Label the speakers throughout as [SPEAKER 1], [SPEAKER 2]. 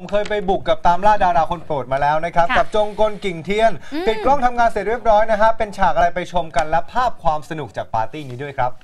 [SPEAKER 1] เคยไปบุกกับตามล่าดาราคนโปรดมาแล้วนะครับกับจงกลกิ่งเทียนปิดกล้องทำงานเสร็จเรียบร้อยนะฮะเป็นฉากอะไรไปชมกันและภาพความสนุกจากปาร์ตี้นี้ด้วยครับ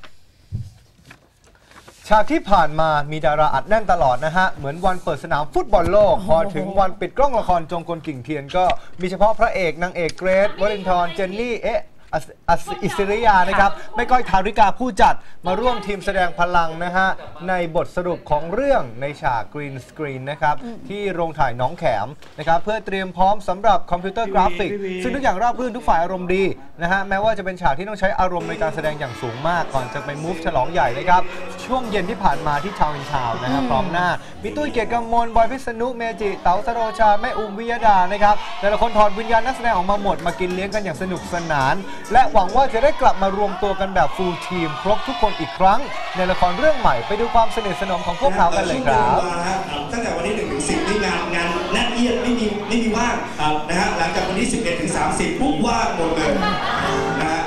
[SPEAKER 1] ฉากที่ผ่านมามีดาราอัดแน่นตลอดนะฮะเหมือนวันเปิดสนามฟุตบอลโลกพอถึงวันปิดกล้องละครจงกลกิ่งเทียนก็มีเฉพาะพระเอกนางเอกเกรซวรินทร์เจนนี่อิสริยานะครับไม่ก้อยธาริกาผู้จัดมาร่วมทีมแสดงพลังนะฮะในบทสรุปของเรื่องในฉากกรีนสกรีนนะครับที่โรงถ่ายหนองแขมนะครับเพื่อเตรียมพร้อมสำหรับคอมพิวเตอร์กราฟิกซึ่งทุกอย่างราบรื่นทุกฝ่ายอารมณ์ดีนะฮะแม้ว่าจะเป็นฉากที่ต้องใช้อารมณ์ในการแสดงอย่างสูงมากก่อนจะไปมูฟฉลองใหญ่นะครับช่วงเย็นที่ผ่านมาที่ทาวน์อินทาวน์นะฮะพร้อมหน้ามีตุ้ยเกียรติกำมลบอยพิษณุเมจิเต๋าสโรชาแม่อุ้มวิยดานะครับแต่ละคนถอดวิญญาณนักแสดงออกมาหมดมากินเลี้ยงกันอย่างสนุกสนานและหวังว่าจะได้กลับมารวมตัวกันแบบฟูลทีมครบทุกคนอีกครั้งในละครเรื่องใหม่ไปดูความสนิทสนมของพวกเขากันเลยครับ
[SPEAKER 2] ตั้งแต่วันที่1 ถึง 10นี่งานแน่นเอียดไม่มีว่างนะฮะหลังจากวันที่11 ถึง 30ปุ๊บว่างหมดเลยนะฮะ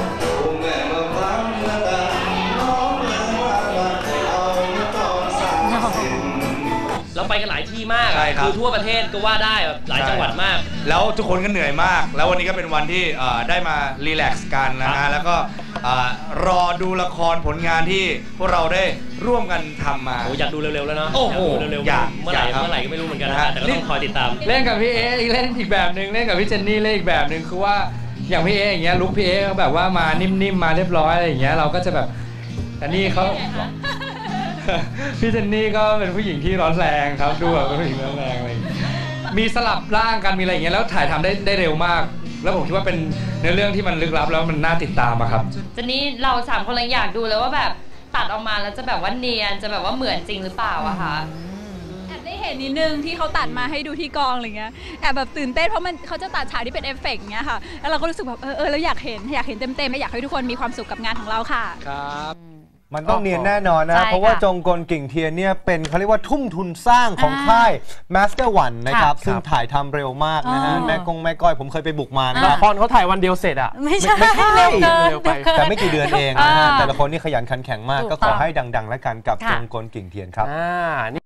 [SPEAKER 3] เราไปกันหลายที่มากคือทั่วประเทศก็ว่าได้แบบหลายจังหวัดมาก
[SPEAKER 4] แล้วทุกคนก็เหนื่อยมากแล้ววันนี้ก็เป็นวันที่ได้มารีแลกซ์กันนะฮะแล้วก็รอดูละครผลงานที่พวกเราได้ร่วมกันทำมา
[SPEAKER 3] อยากดูเร็วๆแล้วเนาะ
[SPEAKER 4] โอ้โห
[SPEAKER 3] อยากเมื่อไหร่ก็ไม่รู้เหมือนกันนะแต่ก็ต้องคอยติดตาม
[SPEAKER 5] เล่นกับพี่เอเล่นอีกแบบหนึ่งเล่นกับพี่เจนนี่เล่นอีกแบบหนึ่งคือว่าอย่างพี่เออย่างเงี้ยลุคพี่เอเขาแบบว่ามานิ่มๆมาเรียบร้อยอะไรอย่างเงี้ยเราก็จะแบบแต่นี่เขาพี่เจนนี่ก็เป็นผู้หญิงที่ร้อนแรงครับดูแบบเป็นผู้หญิงร้อนแรงอะไรมีสลับร่างกันมีอะไรอย่างเงี้ยแล้วถ่ายทำได้เร็วมากแล้วผมคิดว่าเป็นเนื้อเรื่องที่มันลึกลับแล้วมันน่าติดตามอะครับ
[SPEAKER 6] เจนนี่เรา3 คนเลยอยากดูเลยว่าแบบตัดออกมาแล้วจะแบบว่าเนียนจะแบบว่าเหมือนจริงหรือเปล่าอะคะ
[SPEAKER 7] แอบได้เห็นนิดนึงที่เขาตัดมาให้ดูที่กองอะไรเงี้ยแอบแบบตื่นเต้นเพราะมันเขาจะตัดฉากที่เป็นเอฟเฟกต์เงี้ยค่ะแล้วเราก็รู้สึกแบบเราอยากเห็นเต็มๆอยากให้ทุกคนมีความสุขกับงานของเราค่ะ
[SPEAKER 5] ครับ
[SPEAKER 1] มันต้องเนียนแน่นอนนะเพราะว่าจงกลกิ่งเทียนเนี่ยเป็นเขาเรียกว่าทุ่มทุนสร้างของค่าย Master One นะครับซึ่งถ่ายทำเร็วมากนะฮะแม่ก้อยผมเคยไปบุกมานะ
[SPEAKER 5] ละครเขาถ่ายวันเดียวเสร็จอ่ะ
[SPEAKER 6] ไม่ใช่เร็วไป
[SPEAKER 1] แต่ไม่กี่เดือนเองนะฮะแต่ละคนนี่ขยันขันแข็งมากก็ขอให้ดังๆแล้วกันกับจงกลกิ่งเทียนครับ